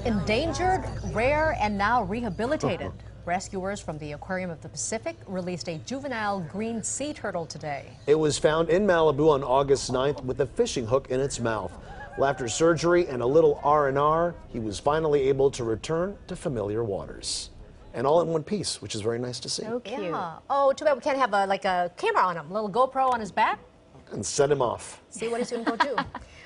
Endangered, rare, and now rehabilitated. Rescuers from the Aquarium of the Pacific released a juvenile green sea turtle today. It was found in Malibu on August 9th with a fishing hook in its mouth. Well, after surgery and a little R&R, he was finally able to return to familiar waters. And all in one piece, which is very nice to see. So cute. Yeah. Oh, too bad we can't have a camera on him, a little GoPro on his back. And set him off. See what he's going to go do.